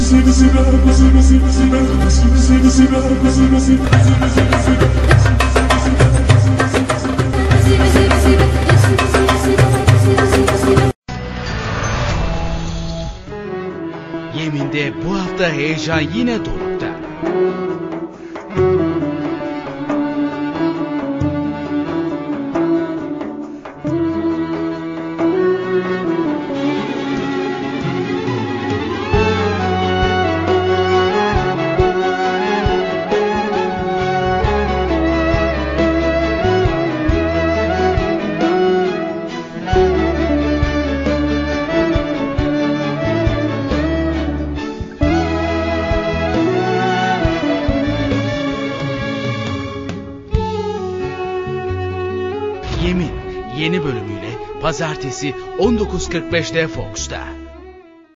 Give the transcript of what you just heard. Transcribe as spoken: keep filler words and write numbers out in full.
Yemin'de bu hafta heyecan yine dorukta. Yemin yeni bölümüyle pazartesi on dokuz kırk beşte Fox'ta.